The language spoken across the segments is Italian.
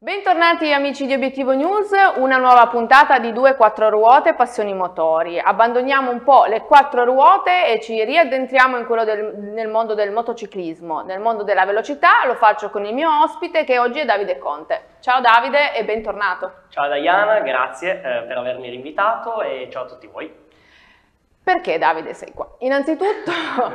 Bentornati amici di Obiettivo News, una nuova puntata di 2-4 ruote passioni motori. Abbandoniamo un po' le 4 ruote e ci riaddentriamo in quello nel mondo del motociclismo, nel mondo della velocità. Lo faccio con il mio ospite che oggi è Davide Conte. Ciao Davide e bentornato. Ciao Diana, grazie per avermi invitato e ciao a tutti voi. Perché Davide sei qua? Innanzitutto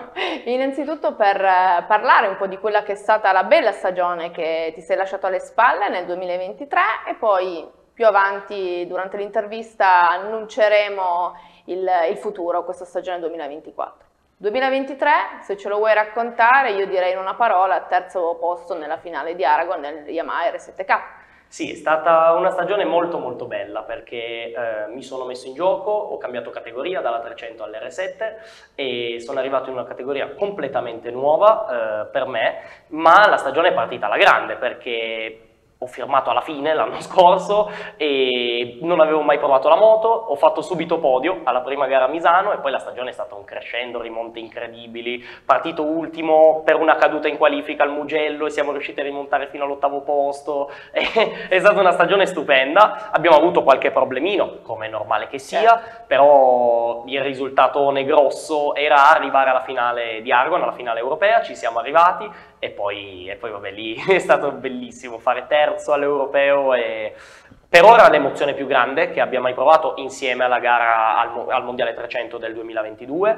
per parlare un po' di quella che è stata la bella stagione che ti sei lasciato alle spalle nel 2023 e poi più avanti durante l'intervista annunceremo il futuro, questa stagione 2024. 2023, se ce lo vuoi raccontare, io direi in una parola, terzo posto nella finale di Aragon nel Yamaha R7K. Sì, è stata una stagione molto bella perché mi sono messo in gioco, ho cambiato categoria dalla 300 all'R7 e sono arrivato in una categoria completamente nuova per me, ma la stagione è partita alla grande perché ho firmato alla fine l'anno scorso e non avevo mai provato la moto, ho fatto subito podio alla prima gara a Misano e poi la stagione è stata un crescendo, rimonte incredibili, partito ultimo per una caduta in qualifica al Mugello e siamo riusciti a rimontare fino all'8º posto, è stata una stagione stupenda, abbiamo avuto qualche problemino, come è normale che sia, però il risultatone grosso era arrivare alla finale di Aragon, alla finale europea, ci siamo arrivati e poi vabbè, lì è stato bellissimo fare terzo all'europeo e per ora l'emozione più grande che abbia mai provato insieme alla gara al Mondiale 300 del 2022,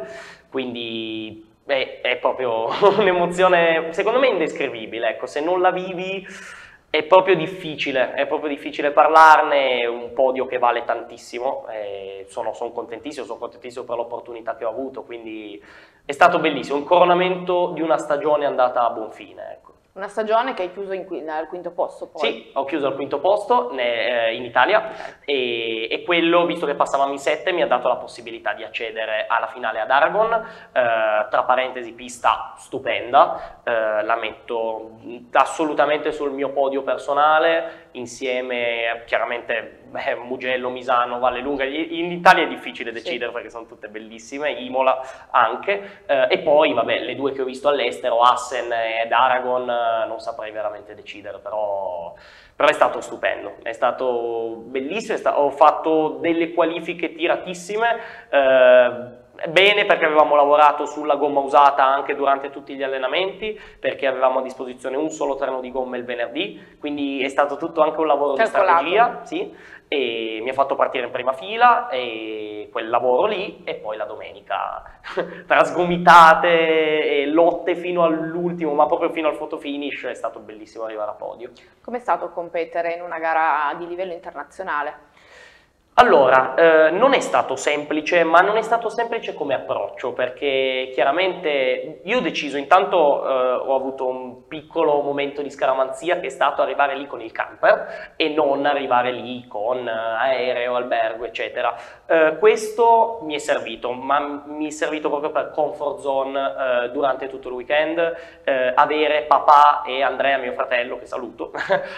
quindi è proprio un'emozione secondo me indescrivibile, ecco, se non la vivi è proprio difficile parlarne, è un podio che vale tantissimo, sono contentissimo per l'opportunità che ho avuto, quindi è stato bellissimo, un coronamento di una stagione andata a buon fine, ecco. Una stagione che hai chiuso al quinto posto poi. Sì, ho chiuso al quinto posto in Italia e quello, visto che passavamo in 7, mi ha dato la possibilità di accedere alla finale ad Aragon, tra parentesi pista stupenda, la metto assolutamente sul mio podio personale, insieme chiaramente Mugello, Misano, Vallelunga, in Italia è difficile decidere perché sono tutte bellissime, Imola anche, e poi vabbè le due che ho visto all'estero, Assen ed Aragon, non saprei veramente decidere, però è stato stupendo, è stato bellissimo, ho fatto delle qualifiche tiratissime, bene perché avevamo lavorato sulla gomma usata anche durante tutti gli allenamenti, perché avevamo a disposizione un solo treno di gomme il venerdì, quindi è stato tutto anche un lavoro di strategia, sì, e mi ha fatto partire in prima fila e quel lavoro lì e poi la domenica tra sgomitate e lotte fino all'ultimo, ma proprio fino al photo finish è stato bellissimo arrivare a podio. Com'è stato competere in una gara di livello internazionale? Allora, non è stato semplice, ma non è stato semplice come approccio, perché chiaramente io ho deciso, intanto ho avuto un piccolo momento di scaramanzia che è stato arrivare lì con il camper e non arrivare lì con aereo, albergo, eccetera. Questo mi è servito, ma mi è servito proprio per comfort zone durante tutto il weekend, avere papà e Andrea, mio fratello, che saluto,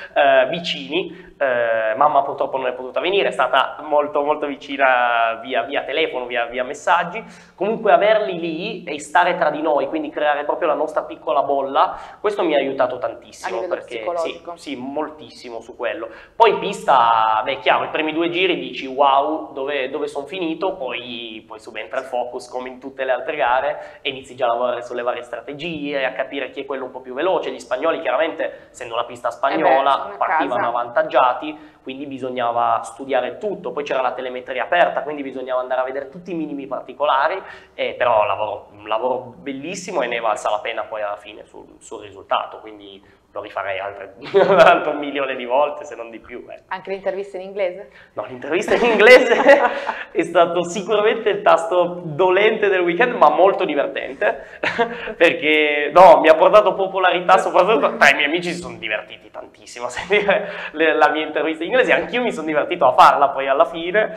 vicini. Mamma purtroppo non è potuta venire, è stata molto vicina via telefono, via messaggi, comunque averli lì e stare tra di noi, quindi creare proprio la nostra piccola bolla, questo mi ha aiutato tantissimo, perché sì, moltissimo su quello. Poi in pista, beh, chiaro, i primi 2 giri dici wow, dove sono finito, poi subentra il focus come in tutte le altre gare e inizi già a lavorare sulle varie strategie, a capire chi è quello un po' più veloce. Gli spagnoli chiaramente, essendo una pista spagnola, partivano avvantaggiati, quindi bisognava studiare tutto, poi c'era la telemetria aperta, quindi bisognava andare a vedere tutti i minimi particolari, però un lavoro bellissimo e ne valsa la pena poi alla fine sul risultato, quindi lo rifarei altro 1 milione di volte, se non di più. Anche l'intervista in inglese? No, l'intervista in inglese è stato sicuramente il tasto dolente del weekend, ma molto divertente, perché no, mi ha portato popolarità, soprattutto tra i miei amici si sono divertiti tantissimo a sentire la mia intervista in inglese, anch'io mi sono divertito a farla poi alla fine,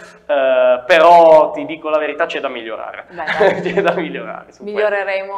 però ti dico la verità, c'è da migliorare. C'è da migliorare. Miglioreremo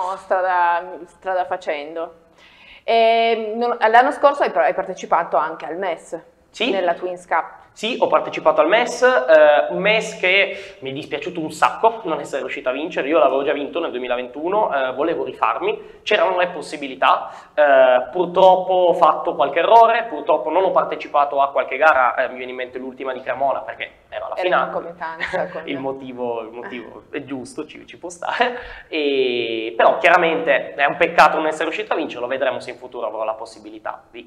strada facendo. L'anno scorso hai partecipato anche al MES. Sì. nella Twins Cup. Sì, ho partecipato al MES, un MES che mi è dispiaciuto un sacco non essere riuscito a vincere. Io l'avevo già vinto nel 2021, volevo rifarmi, c'erano le possibilità, purtroppo ho fatto qualche errore, purtroppo non ho partecipato a qualche gara, mi viene in mente l'ultima di Cremona perché era la finale. In concomitanza con... il motivo è giusto, ci può stare, però chiaramente è un peccato non essere riuscito a vincerlo, vedremo se in futuro avrò la possibilità di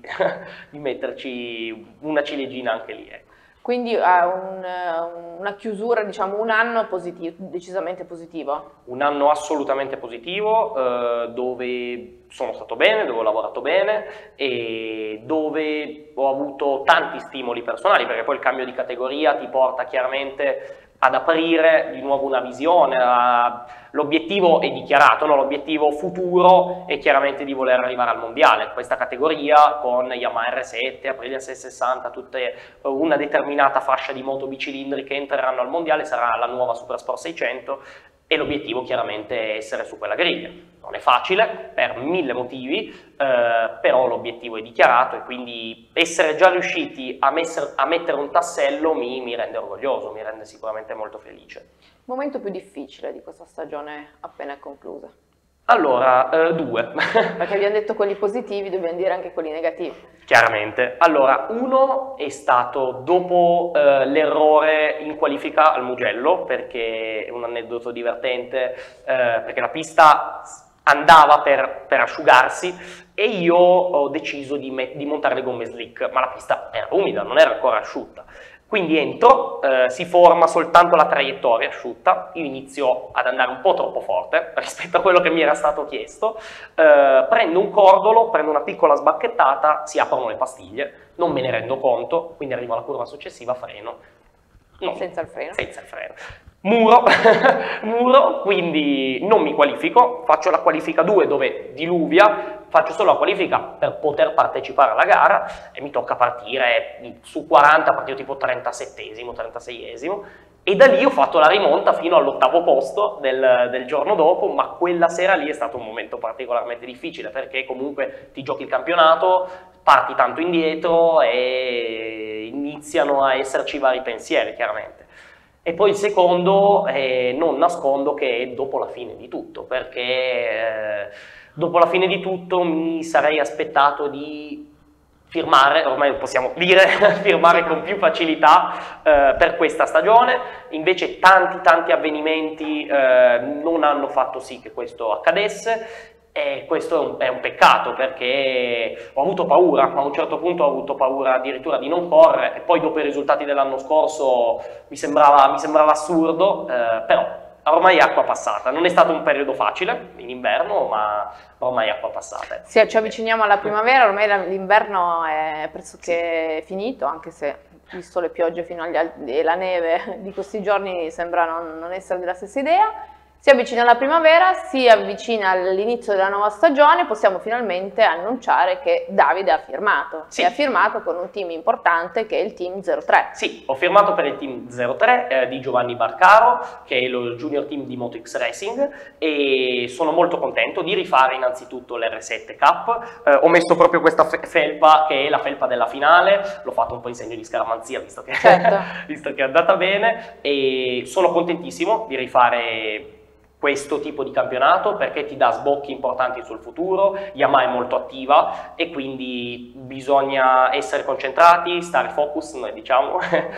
metterci una ciliegina anche lì. Ecco. Quindi una chiusura, diciamo, un anno positivo, decisamente positivo. Un anno assolutamente positivo, dove sono stato bene, dove ho lavorato bene e dove ho avuto tanti stimoli personali, perché poi il cambio di categoria ti porta chiaramente ad aprire di nuovo una visione. L'obiettivo è dichiarato, no? L'obiettivo futuro è chiaramente di voler arrivare al mondiale. Questa categoria con Yamaha R7, Aprilia 660, tutte una determinata fascia di moto bicilindri che entreranno al mondiale sarà la nuova Supersport 600 e l'obiettivo chiaramente è essere su quella griglia. Non è facile per 1000 motivi, però l'obiettivo è dichiarato e quindi essere già riusciti a mettere un tassello mi rende orgoglioso, mi rende sicuramente molto felice. Il momento più difficile di questa stagione appena conclusa? Allora, due. Perché abbiamo detto quelli positivi, dobbiamo dire anche quelli negativi. Chiaramente. Allora, uno è stato dopo l'errore in qualifica al Mugello, perché è un aneddoto divertente, perché la pista andava per asciugarsi e io ho deciso di montare le gomme slick, ma la pista era umida, non era ancora asciutta. Quindi entro, si forma soltanto la traiettoria asciutta, io inizio ad andare un po' troppo forte rispetto a quello che mi era stato chiesto, prendo un cordolo, prendo una piccola sbacchettata, si aprono le pastiglie, non me ne rendo conto, quindi arrivo alla curva successiva, freno. No, senza il freno. Senza il freno. Muro, quindi non mi qualifico, faccio la qualifica 2 dove diluvia, faccio solo la qualifica per poter partecipare alla gara e mi tocca partire su 40, partito tipo 37esimo, 36esimo e da lì ho fatto la rimonta fino all'8° posto del giorno dopo, ma quella sera lì è stato un momento particolarmente difficile perché comunque ti giochi il campionato, parti tanto indietro e iniziano a esserci vari pensieri chiaramente. E poi il secondo, non nascondo che è dopo la fine di tutto, perché dopo la fine di tutto mi sarei aspettato di firmare, ormai possiamo dire, firmare con più facilità per questa stagione, invece tanti avvenimenti non hanno fatto sì che questo accadesse. E questo è un peccato perché ho avuto paura, a un certo punto ho avuto paura addirittura di non correre e poi dopo i risultati dell'anno scorso mi sembrava assurdo, però ormai è acqua passata. Non è stato un periodo facile in inverno, ma ormai è acqua passata. Sì, ci avviciniamo alla primavera, ormai l'inverno è pressoché finito, anche se visto le piogge fino e la neve di questi giorni sembra non essere della stessa idea. Si avvicina la primavera, si avvicina all'inizio della nuova stagione, possiamo finalmente annunciare che Davide ha firmato. Sì. E ha firmato con un team importante che è il Team 03. Sì, ho firmato per il Team 03 di Giovanni Barcaro, che è lo junior team di MotoX Racing, e sono molto contento di rifare innanzitutto l'R7 Cup. Ho messo proprio questa felpa, che è la felpa della finale, l'ho fatto un po' in segno di scaramanzia, visto che, certo. visto che è andata bene, e sono contentissimo di rifare questo tipo di campionato perché ti dà sbocchi importanti sul futuro. Yamaha è molto attiva e quindi bisogna essere concentrati, stare focus, noi diciamo,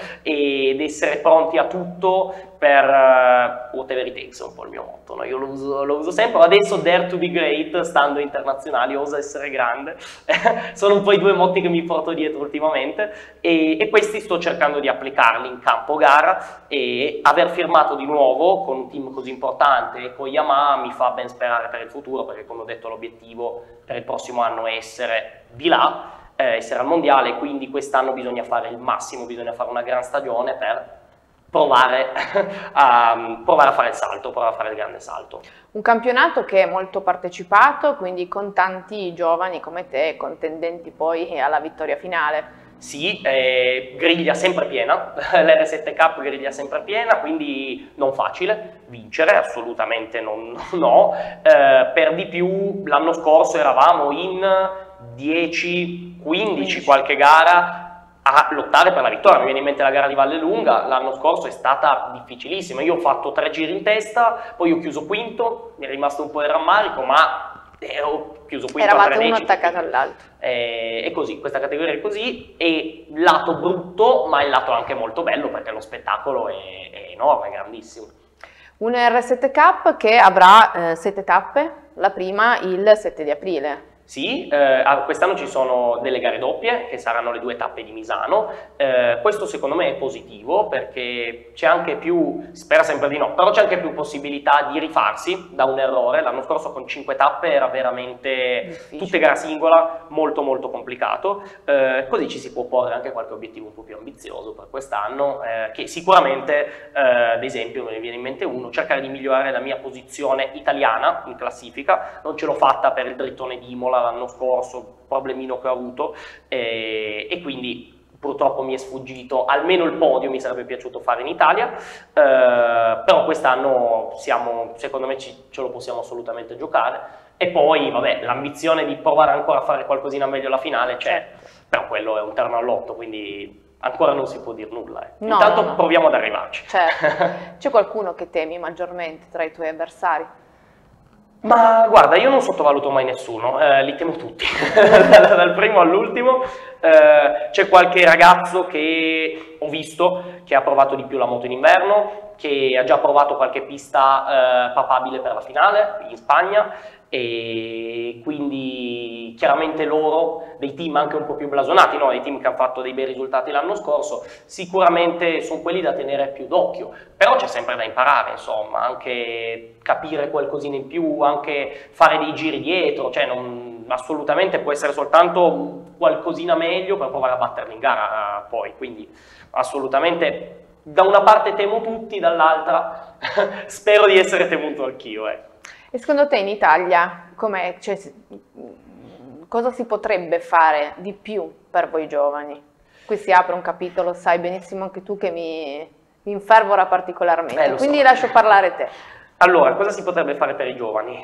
ed essere pronti a tutto per whatever it takes, è un po' il mio motto, no? Io lo uso sempre. Adesso dare to be great, stando internazionali, osa essere grande, sono un po' i due motti che mi porto dietro ultimamente e questi sto cercando di applicarli in campo gara, e aver firmato di nuovo con un team così importante e con Yamaha mi fa ben sperare per il futuro, perché come ho detto l'obiettivo per il prossimo anno è essere di là, essere al mondiale, quindi quest'anno bisogna fare il massimo, bisogna fare una gran stagione per provare a fare il salto, provare a fare il grande salto. Un campionato che è molto partecipato, quindi con tanti giovani come te, contendenti poi alla vittoria finale. Sì, griglia sempre piena, l'R7 Cup griglia sempre piena, quindi non facile vincere, assolutamente no. Per di più l'anno scorso eravamo in 10-15 qualche gara, a lottare per la vittoria. Mi viene in mente la gara di Vallelunga, l'anno scorso è stata difficilissima, io ho fatto 3 giri in testa, poi ho chiuso quinto, mi è rimasto un po' il rammarico, ma ho chiuso quinto. Eravate a 3 uno decimi, attaccato all'altro. È così, questa categoria è così, e lato brutto, ma il lato anche molto bello, perché lo spettacolo è enorme, è grandissimo. Un R7 Cup che avrà 7 tappe, la prima il 7 di aprile. Sì, quest'anno ci sono delle gare doppie, che saranno le 2 tappe di Misano. Questo secondo me è positivo, perché c'è anche più, spera sempre di no, però c'è anche più possibilità di rifarsi da un errore. L'anno scorso con 5 tappe era veramente difficile. tutte gara singola, molto molto complicato. Così ci si può porre anche qualche obiettivo un po' più ambizioso per quest'anno, che sicuramente, ad esempio, me ne viene in mente uno, cercare di migliorare la mia posizione italiana in classifica. Non ce l'ho fatta per il drittone di Imola l'anno scorso, problemino che ho avuto, e quindi purtroppo mi è sfuggito. Almeno il podio mi sarebbe piaciuto fare in Italia, però quest'anno secondo me ce lo possiamo assolutamente giocare. E poi vabbè, l'ambizione di provare ancora a fare qualcosina meglio alla finale c'è, però quello è un terno all'otto, quindi ancora non si può dire nulla. No, intanto proviamo ad arrivarci. Certo. C'è qualcuno che temi maggiormente tra i tuoi avversari? Ma guarda, io non sottovaluto mai nessuno, li temo tutti, dal primo all'ultimo. C'è qualche ragazzo che ho visto che ha provato di più la moto in inverno, che ha già provato qualche pista papabile per la finale in Spagna, e quindi chiaramente loro, dei team anche un po' più blasonati, no? Dei team che hanno fatto dei bei risultati l'anno scorso, sicuramente sono quelli da tenere più d'occhio, però c'è sempre da imparare, insomma, anche capire qualcosina in più, anche fare dei giri dietro, cioè assolutamente può essere soltanto qualcosina meglio per provare a batterli in gara poi, quindi assolutamente da una parte temo tutti, dall'altra spero di essere temuto anch'io, ecco. E secondo te in Italia cosa si potrebbe fare di più per voi giovani? Qui si apre un capitolo, sai benissimo anche tu che mi infervora particolarmente, quindi so. Lascio parlare te. Allora, cosa si potrebbe fare per i giovani?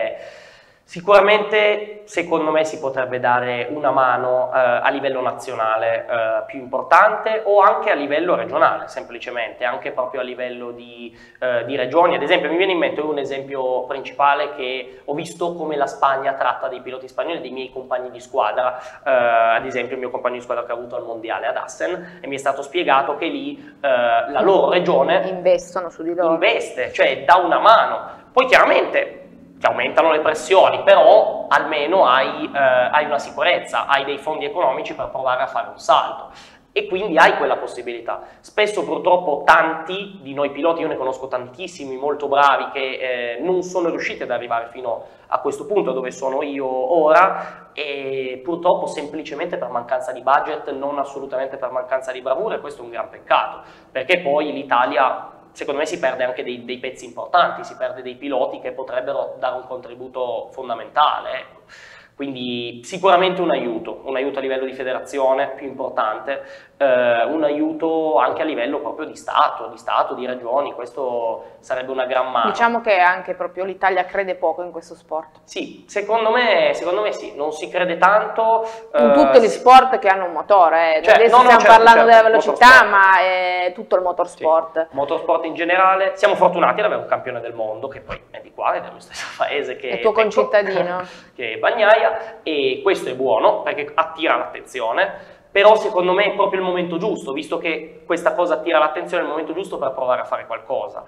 Sicuramente, secondo me, si potrebbe dare una mano a livello nazionale più importante, o anche a livello regionale, semplicemente, anche proprio a livello di regioni. Ad esempio, mi viene in mente un esempio principale, che ho visto come la Spagna tratta dei piloti spagnoli, dei miei compagni di squadra, ad esempio il mio compagno di squadra che ha avuto al mondiale ad Assen, e mi è stato spiegato che lì la loro regione investono su di loro. Investe, cioè dà una mano. Poi chiaramente ti aumentano le pressioni, però almeno hai una sicurezza, hai dei fondi economici per provare a fare un salto, e quindi hai quella possibilità. Spesso purtroppo tanti di noi piloti, io ne conosco tantissimi molto bravi, che non sono riusciti ad arrivare fino a questo punto dove sono io ora, e purtroppo semplicemente per mancanza di budget, non assolutamente per mancanza di bravura, e questo è un gran peccato, perché poi l'Italia, secondo me, si perde anche dei pezzi importanti, si perde dei piloti che potrebbero dare un contributo fondamentale, ecco. Quindi sicuramente un aiuto a livello di federazione più importante, un aiuto anche a livello proprio di Stato, di regioni, questo sarebbe una gran mano. Diciamo che anche proprio l'Italia crede poco in questo sport. Sì, secondo me sì, non si crede tanto. In tutti gli sport che hanno un motore, Cioè, adesso stiamo parlando della velocità, ma è tutto il motorsport. Sì, motorsport in generale. Siamo fortunati ad avere un campione del mondo, che poi è di qua, è dello stesso paese che è tuo concittadino, che è Bagnaia, e questo è buono perché attira l'attenzione. Però secondo me è proprio il momento giusto, visto che questa cosa attira l'attenzione, è il momento giusto per provare a fare qualcosa.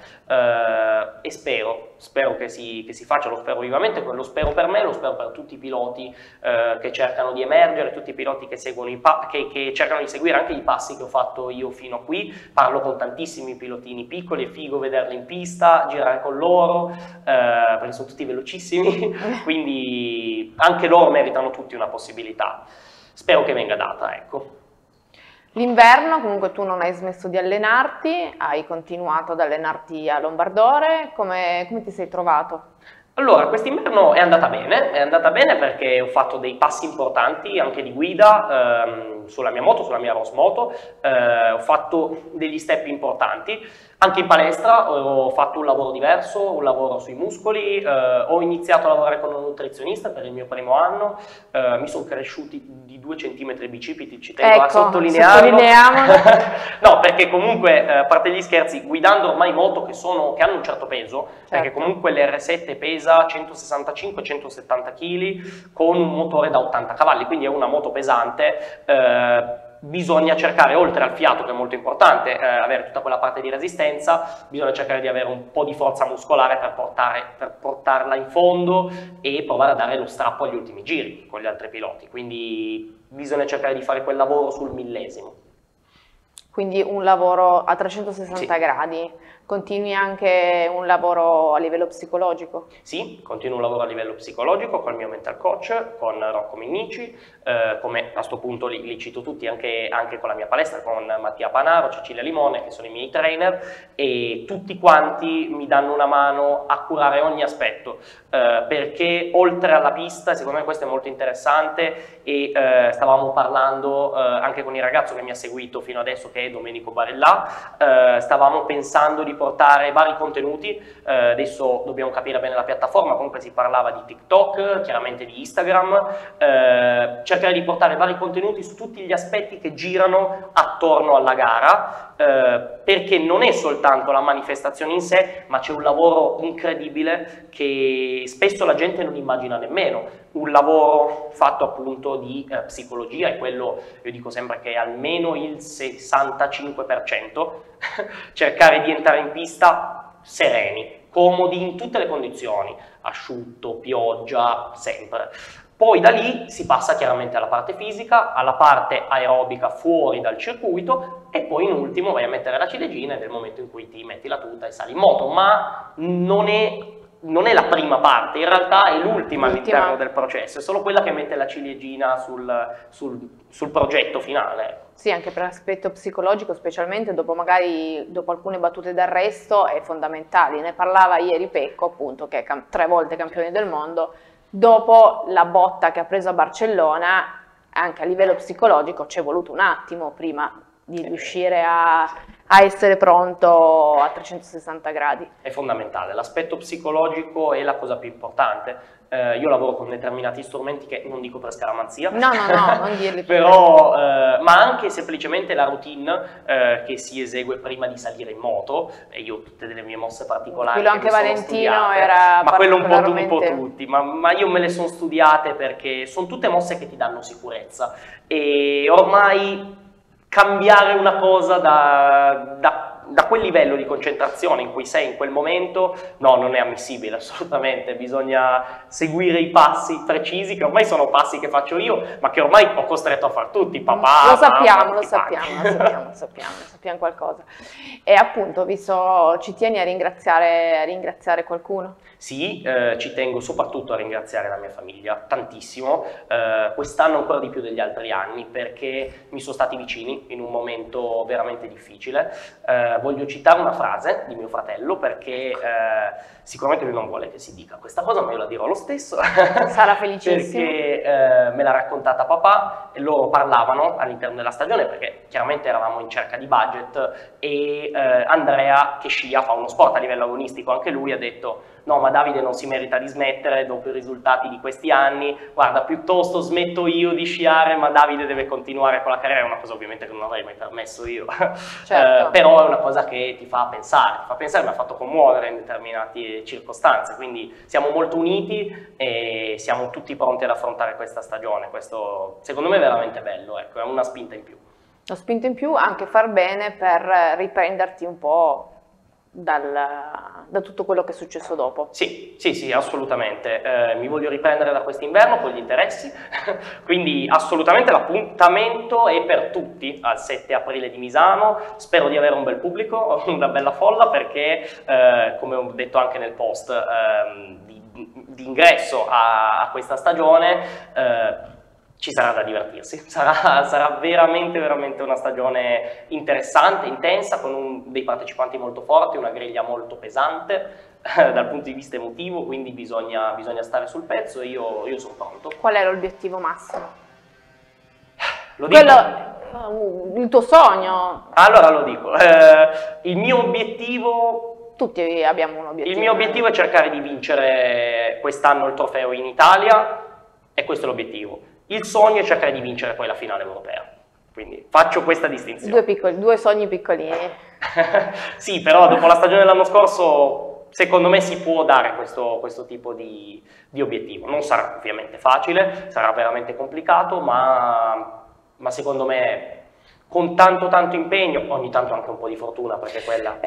E spero che si faccia, lo spero vivamente, lo spero per me, lo spero per tutti i piloti che cercano di emergere, tutti i piloti che seguono che cercano di seguire anche i passi che ho fatto io fino a qui. Parlo con tantissimi pilotini piccoli, è figo vederli in pista, girare con loro, perché sono tutti velocissimi, quindi anche loro meritano tutti una possibilità. Spero che venga data, ecco. L'inverno, comunque tu non hai smesso di allenarti, hai continuato ad allenarti a Lombardore, come ti sei trovato? Allora, quest'inverno è andata bene perché ho fatto dei passi importanti anche di guida, sulla mia moto, sulla mia Ross Moto, ho fatto degli step importanti. Anche in palestra ho fatto un lavoro diverso, un lavoro sui muscoli, ho iniziato a lavorare con un nutrizionista per il mio primo anno, mi sono cresciuti di 2 centimetri i bicipiti, ci tengo a sottolinearlo. No, perché comunque, a parte gli scherzi, guidando ormai moto che hanno un certo peso, perché comunque l'R7 pesa 165-170 kg con un motore da 80 cavalli, quindi è una moto pesante. Bisogna cercare, oltre al fiato che è molto importante, avere tutta quella parte di resistenza, bisogna cercare di avere un po' di forza muscolare per portarla in fondo e provare a dare lo strappo agli ultimi giri con gli altri piloti, quindi bisogna cercare di fare quel lavoro sul millesimo. Quindi un lavoro a 360 gradi. Continui anche un lavoro a livello psicologico? Sì, continuo un lavoro a livello psicologico con il mio mental coach, con Rocco Minnici, come a questo punto li cito tutti, anche con la mia palestra, con Mattia Panaro, Cecilia Limone, che sono i miei trainer, e tutti quanti mi danno una mano a curare ogni aspetto, perché oltre alla pista, secondo me questo è molto interessante, e stavamo parlando anche con il ragazzo che mi ha seguito fino adesso, che è Domenico Barellà, stavamo pensando di portare vari contenuti, adesso dobbiamo capire bene la piattaforma, comunque si parlava di TikTok, chiaramente di Instagram, cercare di portare vari contenuti su tutti gli aspetti che girano attorno alla gara, perché non è soltanto la manifestazione in sé, ma c'è un lavoro incredibile che spesso la gente non immagina nemmeno, un lavoro fatto appunto di psicologia, e quello io dico sempre che è almeno il 65%, cercare di entrare in pista sereni, comodi in tutte le condizioni, asciutto, pioggia, sempre. Poi da lì si passa chiaramente alla parte fisica, alla parte aerobica fuori dal circuito, e poi in ultimo vai a mettere la ciliegina nel momento in cui ti metti la tuta e sali in moto, ma non è la prima parte, in realtà è l'ultima all'interno del processo, è solo quella che mette la ciliegina sul progetto finale. Sì, anche per l'aspetto psicologico, specialmente dopo alcune battute d'arresto, è fondamentale. Ne parlava ieri Pecco, appunto, che è 3 volte campione del mondo. Dopo la botta che ha preso a Barcellona, anche a livello psicologico ci è voluto un attimo prima di riuscire a essere pronto a 360 gradi. È fondamentale, l'aspetto psicologico è la cosa più importante. Io lavoro con determinati strumenti che non dico per scaramanzia, no, non dirli però, ma anche semplicemente la routine che si esegue prima di salire in moto, e io ho tutte delle mie mosse particolari. Quello anche Valentino era ma quello un po' tutti, ma io me le sono studiate perché sono tutte mosse che ti danno sicurezza, e ormai cambiare una cosa da quel livello di concentrazione in cui sei in quel momento, no, non è ammissibile assolutamente, bisogna seguire i passi precisi, che ormai sono passi che faccio io, ma che ormai ho costretto a far tutti, papà, lo sappiamo qualcosa. E appunto, ci tieni a ringraziare qualcuno? Sì, ci tengo soprattutto a ringraziare la mia famiglia, tantissimo, quest'anno ancora di più degli altri anni, perché mi sono stati vicini in un momento veramente difficile. Voglio citare una frase di mio fratello, perché sicuramente lui non vuole che si dica questa cosa, ma io la dirò lo stesso. Sarà felicissimo. Perché me l'ha raccontata papà, e loro parlavano all'interno della stagione, perché chiaramente eravamo in cerca di budget, e Andrea, che scia, fa uno sport a livello agonistico, anche lui ha detto: no, ma Davide non si merita di smettere dopo i risultati di questi anni, guarda, piuttosto smetto io di sciare, ma Davide deve continuare con la carriera. È una cosa ovviamente che non avrei mai permesso io, certo. Però è una cosa che ti fa pensare, mi ha fatto commuovere in determinate circostanze, quindi siamo molto uniti e siamo tutti pronti ad affrontare questa stagione. Questo secondo me è veramente bello, ecco, è una spinta in più. Una spinta in più, anche far bene per riprenderti un po' da tutto quello che è successo dopo. Sì, assolutamente. Mi voglio riprendere da quest'inverno con gli interessi, quindi assolutamente l'appuntamento è per tutti al 7 aprile di Misano. Spero di avere un bel pubblico, una bella folla, perché come ho detto anche nel post di ingresso a questa stagione, ci sarà da divertirsi, sarà veramente una stagione interessante, intensa, con dei partecipanti molto forti, una griglia molto pesante dal punto di vista emotivo, quindi bisogna stare sul pezzo, e io sono pronto. Qual è l'obiettivo massimo? Lo dico? Il tuo sogno. Allora lo dico, il mio obiettivo... Tutti abbiamo un obiettivo. Il mio obiettivo è cercare di vincere quest'anno il trofeo in Italia, e questo è l'obiettivo. Il sogno è cercare di vincere poi la finale europea. Quindi faccio questa distinzione. Due sogni piccolini. Sì, però dopo la stagione dell'anno scorso, secondo me si può dare questo tipo di obiettivo. Non sarà ovviamente facile, sarà veramente complicato, ma secondo me con tanto impegno, ogni tanto anche un po' di fortuna, perché quella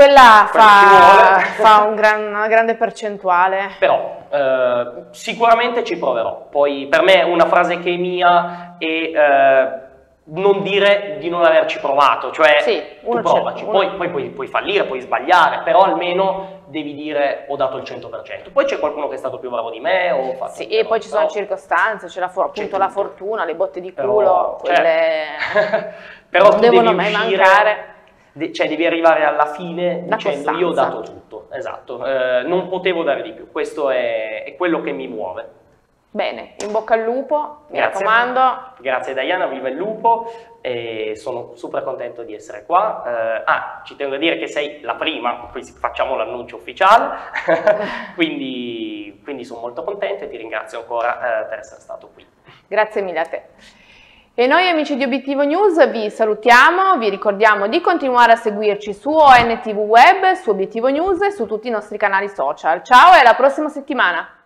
fa una grande percentuale. Però sicuramente ci proverò. Poi per me una frase che è mia è non dire di non averci provato, cioè sì, tu provaci, poi puoi fallire, puoi sbagliare, però almeno devi dire ho dato il 100%. Poi c'è qualcuno che è stato più bravo di me, o fatto sì, e poi ci sono circostanze, c'è appunto la fortuna, le botte di culo, quelle però non devono mai mancare. Cioè devi arrivare alla fine dicendo io ho dato tutto, esatto, non potevo dare di più, questo è quello che mi muove. Bene, in bocca al lupo, mi raccomando. Grazie Diana, viva il lupo, e sono super contento di essere qua. Ci tengo a dire che sei la prima, poi facciamo l'annuncio ufficiale, quindi sono molto contento e ti ringrazio ancora per essere stato qui. Grazie mille a te. E noi amici di Obiettivo News vi salutiamo, vi ricordiamo di continuare a seguirci su ONTV Web, su Obiettivo News e su tutti i nostri canali social. Ciao e alla prossima settimana!